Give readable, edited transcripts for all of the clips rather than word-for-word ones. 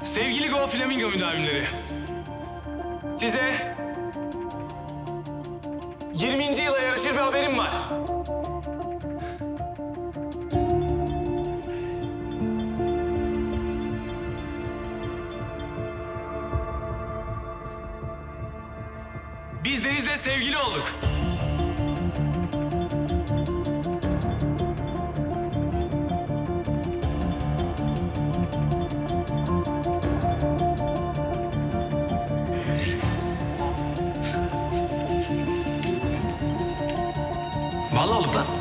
Sevgili Go Flamingo müdavimleri, size 20. yıla yaraşır bir haberim var. Biz Deniz'le sevgili olduk. Vallahi olduk lan.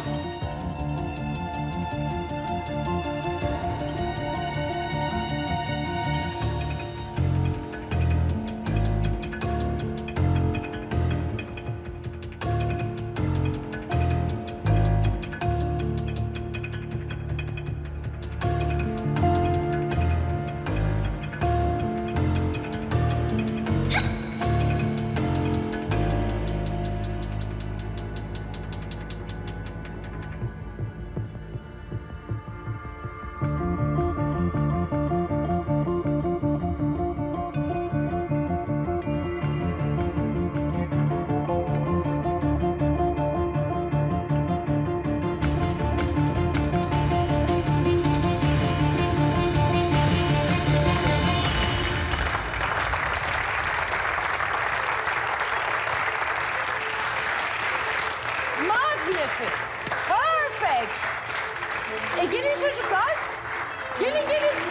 Magnificent. Perfect. Gelin çocuklar. Gelin.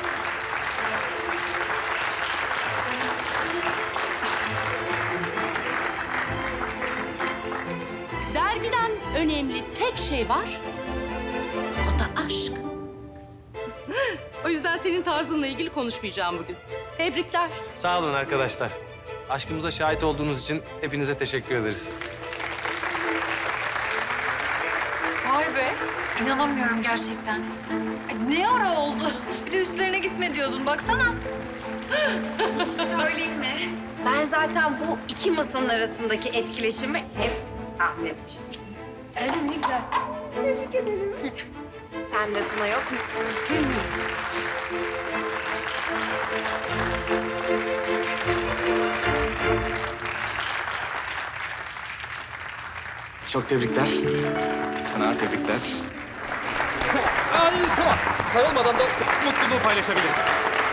Dergiden önemli tek şey var. O da aşk. O yüzden senin tarzınla ilgili konuşmayacağım bugün. Tebrikler. Sağ olun arkadaşlar. Aşkımıza şahit olduğunuz için hepinize teşekkür ederiz. Vay be, inanamıyorum gerçekten. Ay, ne ara oldu? Bir de üstlerine gitme diyordun, baksana. Söyleyeyim mi? Ben zaten bu iki masanın arasındaki etkileşimi hep tahmin etmiştim. Öyle mi? Ne güzel. Tebrik ederim. Sen de Tuna yok musun? Çok tebrikler. Sana tebrikler. Tamam. Sarılmadan da mutluluğu paylaşabiliriz.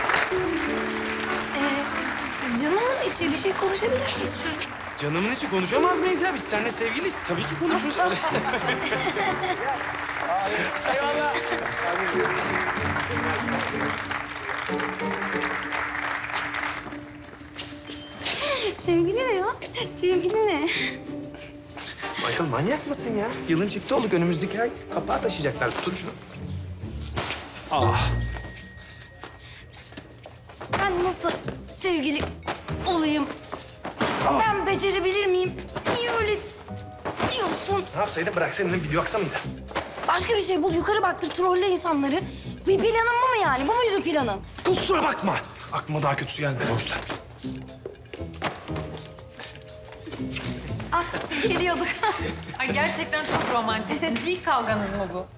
Canımın içi bir şey konuşabilir miyiz? Canımın içi konuşamaz mıyız ya? Biz seninle sevgiliyiz. Tabii ki konuşuruz. Eyvallah. Sevgili ne ya? Sevgili ne? Michael manyak mısın ya? Yılın çifti olduk. Önümüzdeki ay kapağı taşıyacaklar. Tut şunu. Ah. Ben nasıl sevgili olayım? Ben becerebilir miyim? Niye öyle diyorsun? Ne yapsaydın? Bıraksaydın video aksa mıydı? Başka bir şey bul, yukarı baktır, trolle insanları. Bir planın bu mu yani? Bu muydu planın? Kusura bakma. Aklıma daha kötüsü gelmedi o yüzden. Ah, geliyorduk. Ay gerçekten çok romantik. İlk kavganız mı bu?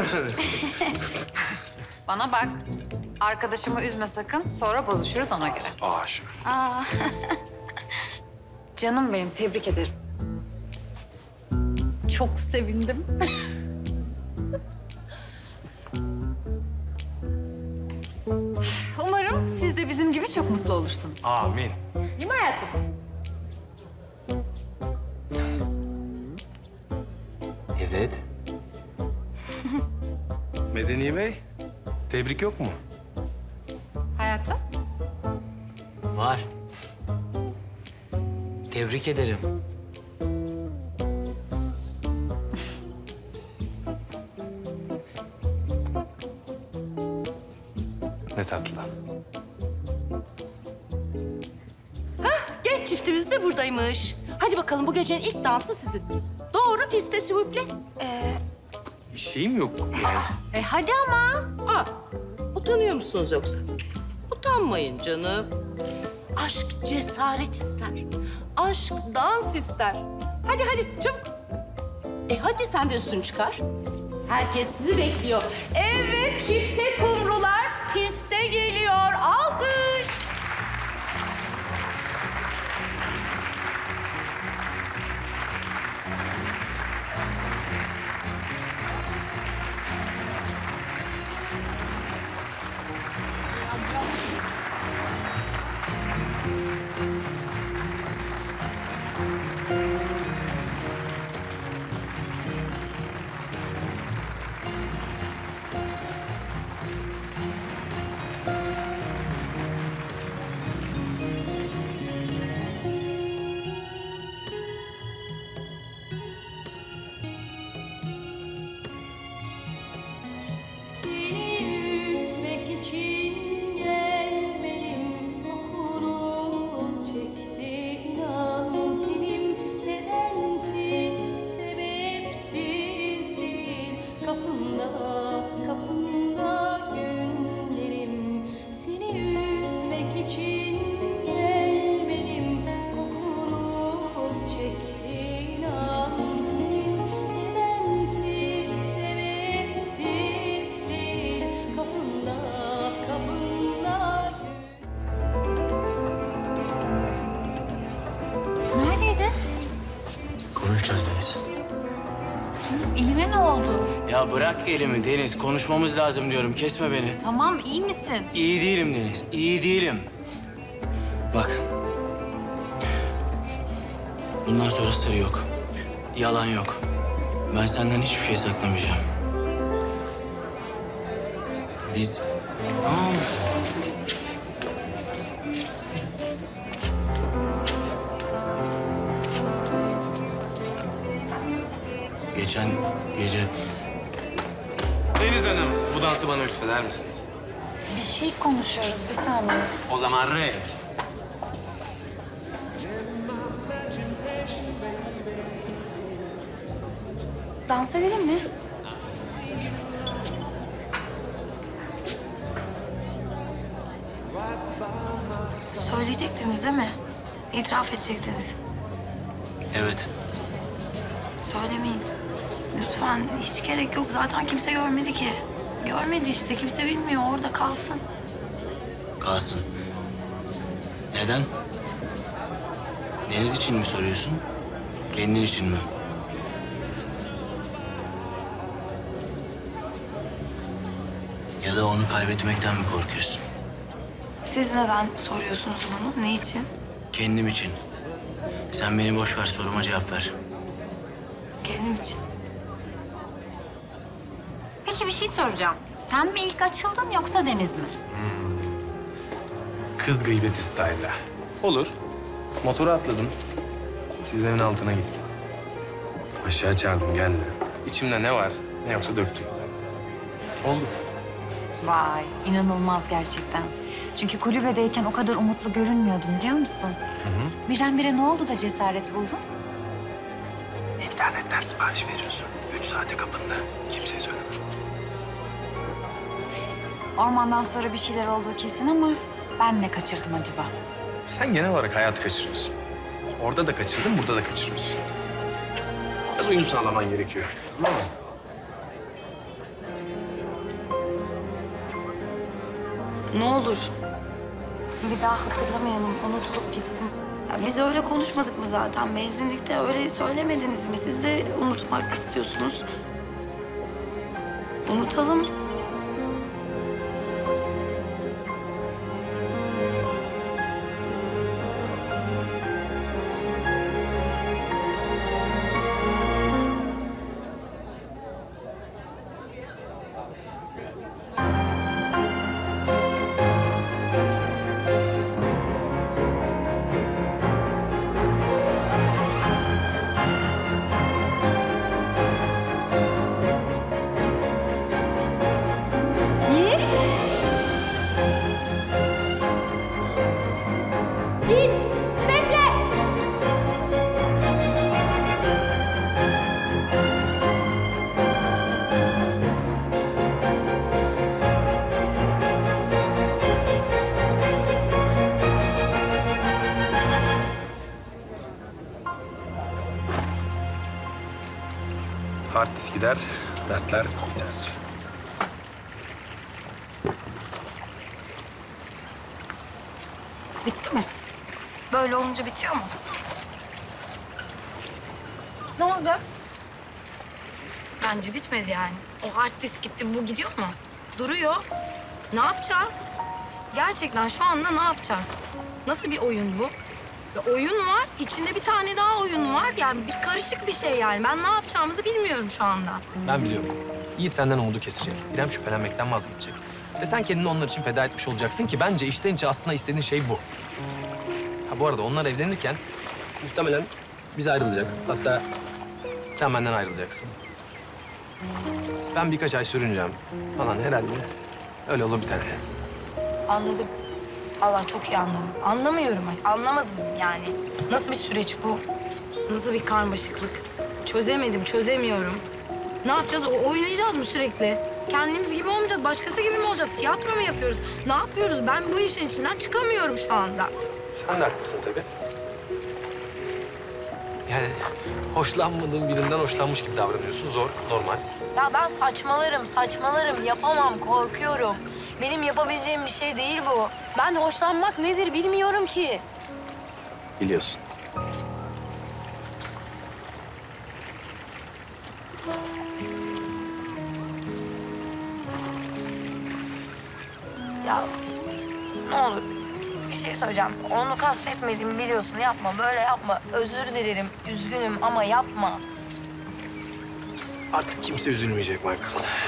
Bana bak. Arkadaşımı üzme sakın. Sonra bozuşuruz ona göre. Aşık. Aa. Canım benim, tebrik ederim. Çok sevindim. Umarım siz de bizim gibi çok mutlu olursunuz. Amin. Değil mi hayatım? Evet. Medeni Bey, tebrik yok mu? Hayatım? Var. Tebrik ederim. Ne tatlı. Genç çiftimiz de buradaymış. Hadi bakalım bu gecenin ilk dansı sizin. Doğru piste s'il Bir şeyim yok yani. Hadi ama. Aa, utanıyor musunuz yoksa? Utanmayın canım. Aşk cesaret ister. Aşk dans ister. Hadi çabuk. Hadi sen de üstünü çıkar. Herkes sizi bekliyor. Evet çifte kumrular piste geliyor. Alkış. Ya bırak elimi Deniz. Konuşmamız lazım diyorum. Kesme beni. Tamam, iyi misin? İyi değilim Deniz. İyi değilim. Bak. Bundan sonra sır yok. Yalan yok. Ben senden hiçbir şey saklamayacağım. Biz... Geçen gece... Deniz Hanım, bu dansı bana lütfeder misiniz? Bir şey konuşuyoruz, bir saniye. O zaman re. Dans edelim mi? Söyleyecektiniz değil mi? İtiraf edecektiniz. Evet. Söylemeyin. Lütfen hiç gerek yok. Zaten kimse görmedi ki. Görmedi işte. Kimse bilmiyor. Orada kalsın. Kalsın. Neden? Deniz için mi soruyorsun? Kendin için mi? Ya da onu kaybetmekten mi korkuyorsun? Siz neden soruyorsunuz bunu? Ne için? Kendim için. Sen beni boş ver, soruma cevap ver. Kendim için. Peki bir şey soracağım. Sen mi ilk açıldın yoksa Deniz mi? Kız gıybeti style'da. Olur. Motora atladım. Çizlemin altına gittim. Aşağı çağırdım, geldi. İçimde ne var, ne yoksa döktüm. Oldu. Vay, inanılmaz gerçekten. Çünkü kulübedeyken o kadar umutlu görünmüyordun biliyor musun? Birdenbire ne oldu da cesaret buldun? İnternetten sipariş veriyorsun. 3 saate kapında. Kimseye söyleme. Ormandan sonra bir şeyler olduğu kesin ama ben ne kaçırdım acaba? Sen genel olarak hayat kaçırıyorsun. Orada da kaçırdın, burada da kaçırıyorsun. Biraz uyum sağlaman gerekiyor. Tamam mı? Ne olur. Bir daha hatırlamayalım. Unutulup gitsin. Ya biz öyle konuşmadık mı zaten? Benzinlikte öyle söylemediniz mi? Siz de unutmak istiyorsunuz. Unutalım. Hard disk gider, dertler biter. Bitti mi? Böyle olunca bitiyor mu? Ne olacak? Bence bitmedi yani. O hard disk gitti, bu gidiyor mu? Duruyor. Ne yapacağız? Gerçekten şu anda ne yapacağız? Nasıl bir oyun bu? Ya oyun var, içinde bir tane daha oyun var. Yani bir karışık bir şey yani. Ben ne yapacağımızı bilmiyorum şu anda. Ben biliyorum. Yiğit senden umudu kesecek. İrem şüphelenmekten vazgeçecek. Ve sen kendini onlar için feda etmiş olacaksın ki bence içten içe aslında istediğin şey bu. Ha bu arada onlar evlenirken muhtemelen biz ayrılacak. Hatta sen benden ayrılacaksın. Ben birkaç ay sürüneceğim falan herhalde. Öyle olur biter. Anladım. Allah çok iyi anladım. Anlamıyorum. Anlamadım yani. Nasıl bir süreç bu? Nasıl bir karmaşıklık? Çözemedim, çözemiyorum. Ne yapacağız? Oynayacağız mı sürekli? Kendimiz gibi olmayacağız, başkası gibi mi olacağız? Tiyatro mu yapıyoruz? Ne yapıyoruz? Ben bu işin içinden çıkamıyorum şu anda. Sen de haklısın tabii. Yani hoşlanmadığın birinden hoşlanmış gibi davranıyorsun. Zor, normal. Ya ben saçmalarım. Yapamam, korkuyorum. Benim yapabileceğim bir şey değil bu. Ben de hoşlanmak nedir bilmiyorum ki. Biliyorsun. bir şey söyleyeceğim. Onu kastetmediğimi biliyorsun. Yapma, böyle yapma. Özür dilerim, üzgünüm ama yapma. Artık kimse üzülmeyecek Michael.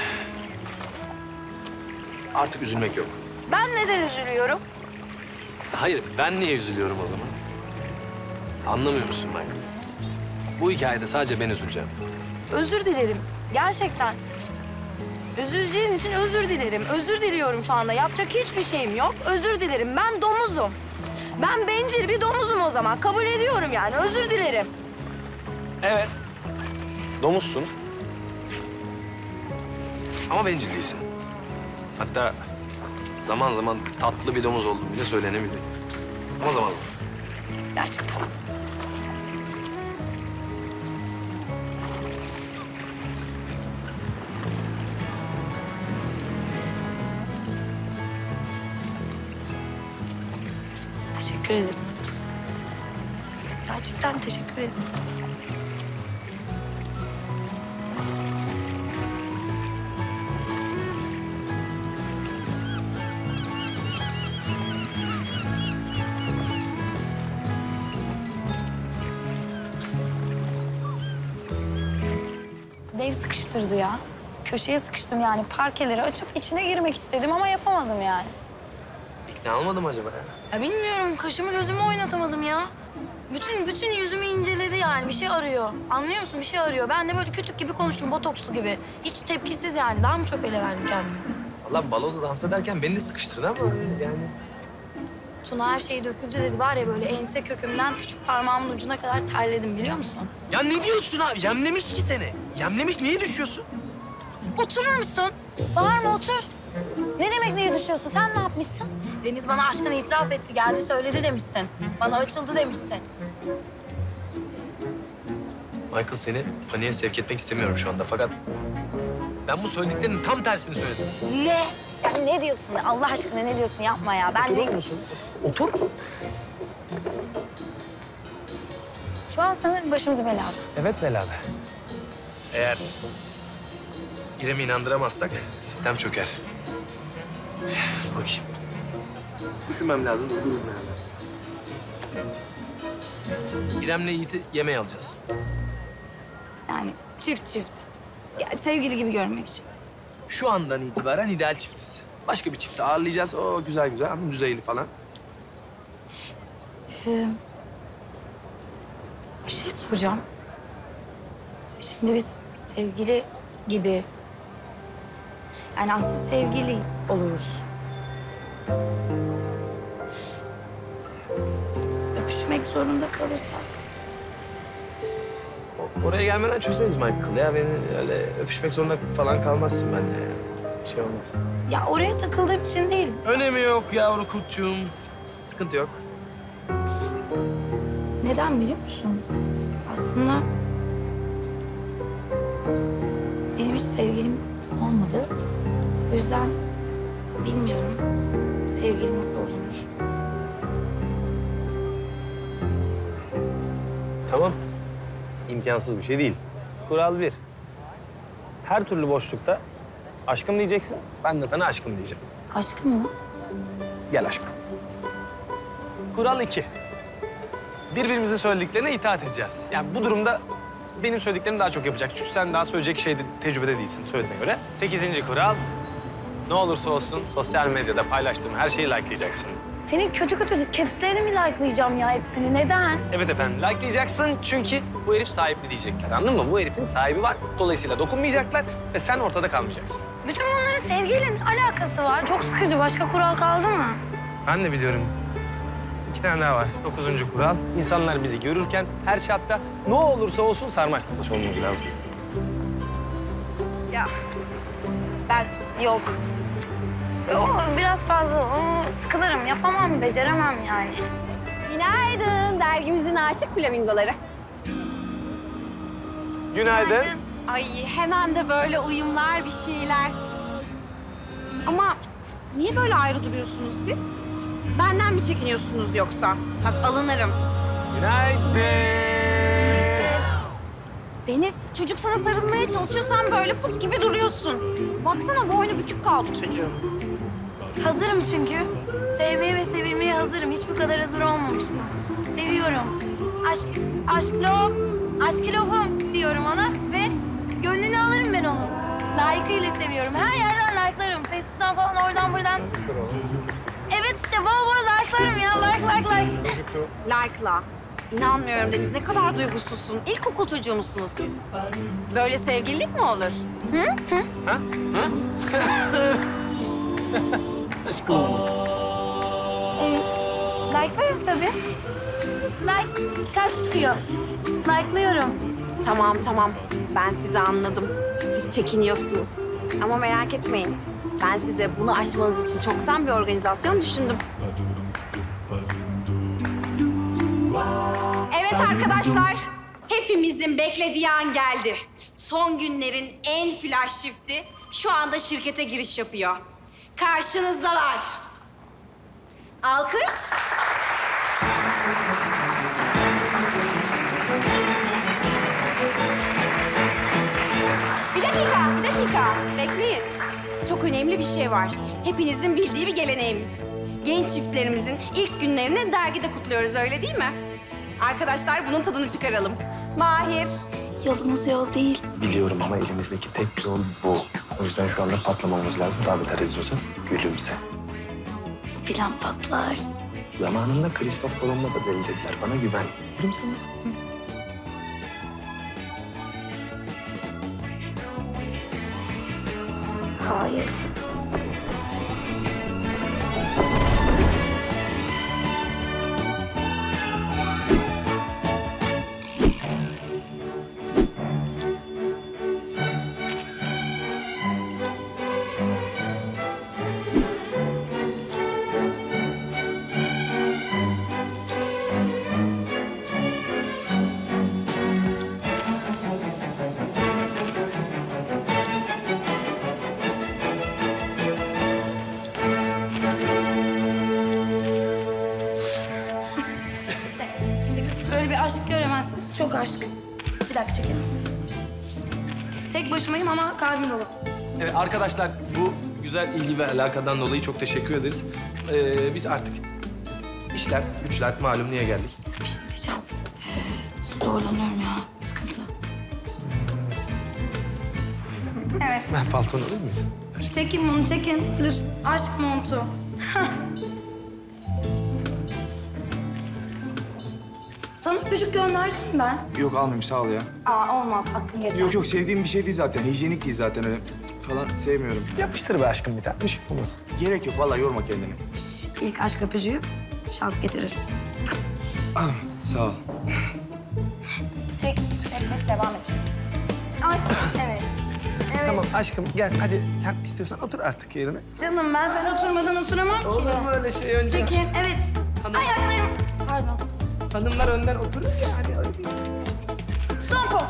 Artık üzülmek yok. Ben neden üzülüyorum? Hayır, ben niye üzülüyorum o zaman? Anlamıyor musun Michael? Bu hikayede sadece ben üzüleceğim. Özür dilerim. Gerçekten. Üzüleceğin için özür dilerim. Özür diliyorum şu anda. Yapacak hiçbir şeyim yok. Özür dilerim. Ben domuzum. Ben bencil bir domuzum o zaman. Kabul ediyorum yani. Özür dilerim. Evet. Domuzsun. Ama bencil değilsin. Hatta zaman zaman tatlı bir domuz olduğum bile söylenebilir. Ama zaman zaman. Gerçekten. Teşekkür ederim. Gerçekten teşekkür ederim. Dev sıkıştırdı ya. Köşeye sıkıştım yani. Parkeleri açıp içine girmek istedim ama yapamadım yani. İkna olmadım acaba ya? Ya bilmiyorum, kaşımı gözümü oynatamadım ya. Bütün yüzümü inceledi yani. Bir şey arıyor. Anlıyor musun? Bir şey arıyor. Ben de böyle kütük gibi konuştum, botokslu gibi. Hiç tepkisiz yani. Daha mı çok ele verdim kendimi? Vallahi baloda dans ederken beni de sıkıştırdı ama yani. Tuna her şey döküldü dedi. Var ya böyle ense kökümden küçük parmağımın ucuna kadar terledim biliyor musun? Ya ne diyorsun abi? Yemlemiş ki seni. Yemlemiş, niye düşüyorsun? Oturur musun? Bağırma, otur. Ne demek neye düşüyorsun? Sen ne yapmışsın? Deniz bana aşkını itiraf etti, geldi söyledi demişsin. Bana açıldı demişsin. Michael, seni paniğe sevk etmek istemiyorum şu anda fakat ben bu söylediklerinin tam tersini söyledim. Ne? Yani ne diyorsun? Allah aşkına ne diyorsun? Yapma ya. Ben Oturur de... musun? Otur. Şu an sanırım başımız belada. Evet belada. Eğer İrem'i inandıramazsak sistem çöker. Bakayım. Düşünmem lazım. Durun yani. İrem'le Yiğit'i yemeğe alacağız. Yani çift. Yani sevgili gibi görmek için. Şu andan itibaren ideal çiftiz. Başka bir çifti ağırlayacağız. O güzel ama düzeyli falan. Bir şey soracağım. Şimdi biz sevgili gibi... Yani aslında sevgili oluruz. Öpüşmek zorunda kalırsak. Oraya gelmeden çözeriz Michael. Ya beni öyle öpüşmek zorunda falan kalmazsın benimle. Bir şey olmaz. Ya oraya takıldığım için değil. Önemi yok yavru kurtçuğum. Sıkıntı yok. Neden biliyor musun? Aslında benim hiç sevgilim olmadı. O yüzden bilmiyorum sevgili nasıl olunur. Tamam. İmkansız bir şey değil. Kural 1. Her türlü boşlukta aşkım diyeceksin. Ben de sana aşkım diyeceğim. Aşkım mı? Gel aşkım. Kural 2. Birbirimizin söylediklerine itaat edeceğiz. Yani bu durumda benim söylediklerimi daha çok yapacak. Çünkü sen daha söyleyecek tecrübede değilsin söylediğine göre. 8. kural. Ne olursa olsun sosyal medyada paylaştığım her şeyi likelayacaksın. Senin kötü capslerini mi like'layacağım ya hepsini? Neden? Evet efendim, likelayacaksın çünkü bu herif sahipli diyecekler. Anladın mı? Bu herifin sahibi var. Dolayısıyla dokunmayacaklar ve sen ortada kalmayacaksın. Bütün bunların sevgiyle alakası var. Çok sıkıcı. Başka kural kaldı mı? Ben de biliyorum. 2 tane daha var. 9. kural. İnsanlar bizi görürken her şartta ne olursa olsun sarmaş dolaş olmamız lazım. Ya ben yok. O biraz fazla. Sıkılırım. Yapamam, beceremem yani. Günaydın. Dergimizin aşık flamingoları. Günaydın. Ay hemen de böyle uyumlar bir şeyler. Ama niye böyle ayrı duruyorsunuz siz? Benden mi çekiniyorsunuz yoksa? Bak alınırım. Günaydın. Deniz, çocuk sana sarılmaya çalışıyor. Sen böyle put gibi duruyorsun. Baksana boynu bükük kaldı çocuğun. Hazırım çünkü. Sevmeye ve sevilmeye hazırım. hazırım. Hiç bu kadar hazır olmamıştım. Seviyorum. Aşkilofum diyorum ona ve gönlünü alırım ben onun. Layıkıyla seviyorum. Her yerden like'larım. Facebook'tan falan oradan buradan. Evet işte bol bol like'larım ya. Like. Like'la. İnanmıyorum Deniz. Ne kadar duygusuzsun. İlkokul çocuğu musunuz siz? Böyle sevgililik mi olur? Aşkım. Like'larım tabii. Kalp çıkıyor. Like'lıyorum. Tamam. Ben sizi anladım. Siz çekiniyorsunuz. Ama merak etmeyin. Ben size bunu aşmanız için çoktan bir organizasyon düşündüm. Evet arkadaşlar, hepimizin beklediği an geldi. Son günlerin en flash shift'i şu anda şirkete giriş yapıyor. Karşınızdalar. Alkış. Bir dakika. Bekleyin. Çok önemli bir şey var. Hepinizin bildiği bir geleneğimiz. Genç çiftlerimizin ilk günlerini dergide kutluyoruz, öyle değil mi? Arkadaşlar bunun tadını çıkaralım. Mahir. Yolumuz yol değil. Biliyorum ama elimizdeki tek yol bu. O yüzden şu anda patlamamız lazım. Daha beter izliyorsan gülümse. Plan patlar. Zamanında Kristof Kolombo da deli dediler. Bana güven. Gülümse mi? Hayır. Böyle bir aşk göremezsiniz. Çok aşk. Bir dakika çeker misin? Tek başımayım ama kalbim dolu. Evet arkadaşlar bu güzel ilgi ve alakadan dolayı çok teşekkür ederiz. Biz artık işler, güçler malum niye geldik? Bir şey diyeceğim. Zorlanıyorum ya. Sıkıntı. Ben paltonu alayım mı? Çekin bunu, çekin. Dur. Aşk montu. Sana öpücük gönderdim mi ben? Yok almayayım sağ ol ya. Aa olmaz, hakkın geçer. Yok sevdiğim bir şey değil zaten. Hijyenik değil zaten öyle falan sevmiyorum. Yapıştır be aşkım bir tane. Bir şey olmaz. Gerek yok vallahi yorma kendini. İlk aşk öpücüğü şans getirir. Sağ ol. Çek, devam et. Ay, evet. Tamam aşkım gel hadi sen istiyorsan otur artık yerine. Canım ben sen oturmadan oturamam ki. Olur mu öyle şey önce? Çekin, evet. Ayaklarım. Pardon. Hanımlar önden oturur ya hadi öyle bir. Son poz.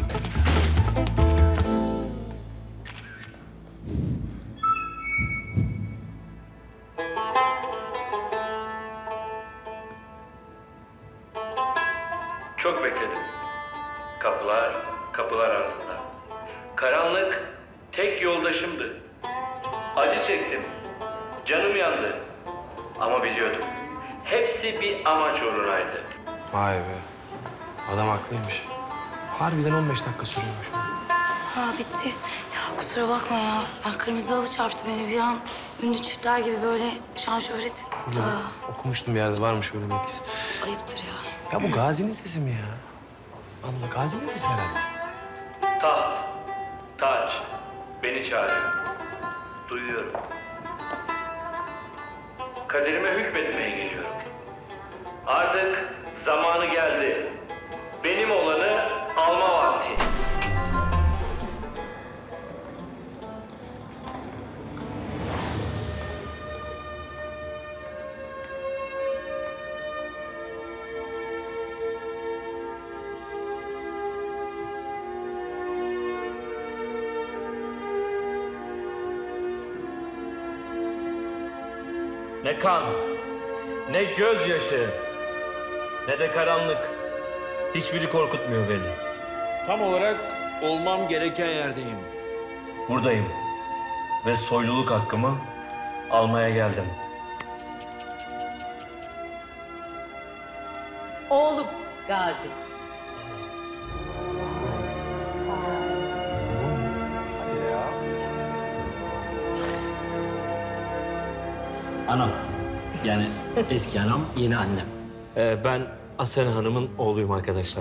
Çok bekledim. Kapılar ardında. Karanlık tek yoldaşımdı. Acı çektim. Canım yandı. Ama biliyordum. Hepsi bir amaç uğrunaydı. Vay be. Adam haklıymış. Harbiden 15 dakika sürüyormuş. Ha bitti. Ya kusura bakma ya. Ben kırmızı halı çarptı beni bir an. Ünlü çiftler gibi böyle şan şöhret. Okumuştum bir yerde varmış öyle bir etkisi. Ayıptır ya. Ya bu Gazi'nin sesi mi ya? Allah Gazi'nin sesi herhalde. Taht, taç, beni çağırıyor. Duyuyorum. Kaderime hükmetmeye geliyorum. Artık zamanı geldi. Benim olanı alma vakti. Ne kan, ne gözyaşı, ne de karanlık. Hiçbiri korkutmuyor beni. Tam olarak olmam gereken yerdeyim. Buradayım ve soyluluk hakkımı almaya geldim. Oğlum Gazi. Anam. Yani eski anam, yeni annem. Ben Asena Hanım'ın oğluyum arkadaşlar.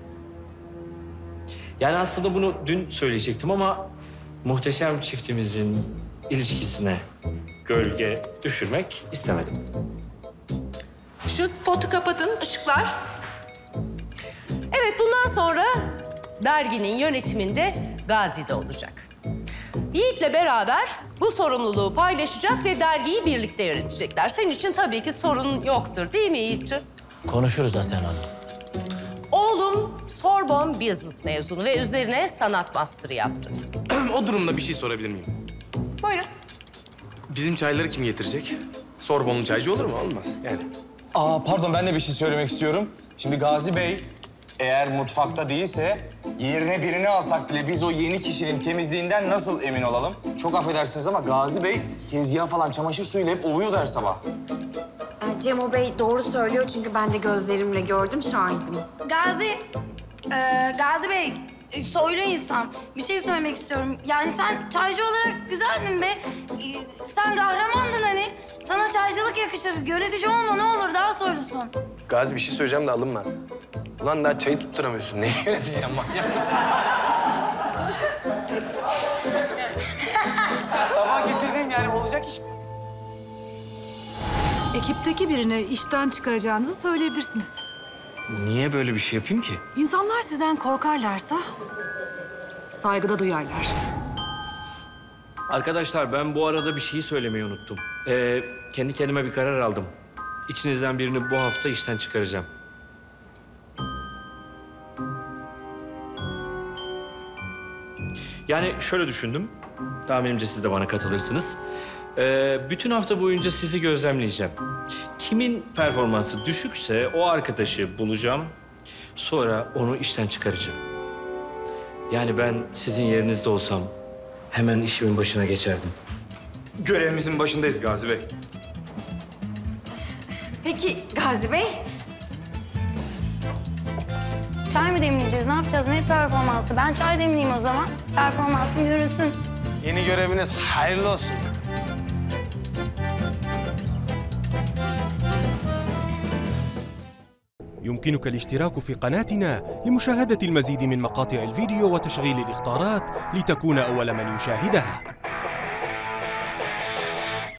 Yani aslında bunu dün söyleyecektim ama muhteşem çiftimizin ilişkisine gölge düşürmek istemedim. Şu spotu kapatın, ışıklar. Evet, bundan sonra derginin yönetiminde Gazi de olacak. Yiğit'le beraber bu sorumluluğu paylaşacak ve dergiyi birlikte yönetecekler. Senin için tabii ki sorun yoktur, değil mi Yiğit'ciğim? Konuşuruz Asena Hanım. Oğlum Sorbonne Business mezunu ve üzerine sanat master'ı yaptı. O durumda bir şey sorabilir miyim? Buyurun. Bizim çayları kim getirecek? Sorbonlu çaycı olur mu? Olmaz yani. Pardon ben de bir şey söylemek istiyorum. Şimdi Gazi Bey eğer mutfakta değilse yerine birini alsak bile biz o yeni kişinin temizliğinden nasıl emin olalım? Çok affedersiniz ama Gazi Bey tezgahı falan çamaşır suyuyla hep ovuyordu her sabah. Cemo Bey doğru söylüyor çünkü ben de gözlerimle gördüm, şahidim. Gazi Bey, soylu insan. Bir şey söylemek istiyorum. Yani sen çaycı olarak güzeldin be. Sen kahramandın hani. Sana çaycılık yakışır. Yönetici olma ne olur, daha soylusun. Gazi bir şey söyleyeceğim de alınma. Ulan daha çayı tutturamıyorsun. Neyi yöneteceğim, manyak mısın? Sabah getirdim yani, olacak iş mi? Ekipteki birini işten çıkaracağınızı söyleyebilirsiniz. Niye böyle bir şey yapayım ki? İnsanlar sizden korkarlarsa saygıda duyarlar. Arkadaşlar ben bu arada bir şeyi söylemeyi unuttum. Kendi kendime bir karar aldım. İçinizden birini bu hafta işten çıkaracağım. Yani şöyle düşündüm. Tahminimce siz de bana katılırsınız. Bütün hafta boyunca sizi gözlemleyeceğim. Kimin performansı düşükse o arkadaşı bulacağım. Sonra onu işten çıkaracağım. Yani ben sizin yerinizde olsam hemen işimin başına geçerdim. Görevimizin başındayız Gazi Bey. Peki Gazi Bey? Çay mı demleyeceğiz? Ne yapacağız? Ne performansı? Ben çay demleyeyim o zaman. Performansım yürüsün. Yeni göreviniz hayırlı olsun. يمكنك الاشتراك في قناتنا لمشاهدة المزيد من مقاطع الفيديو وتشغيل الإخطارات لتكون أول من يشاهدها.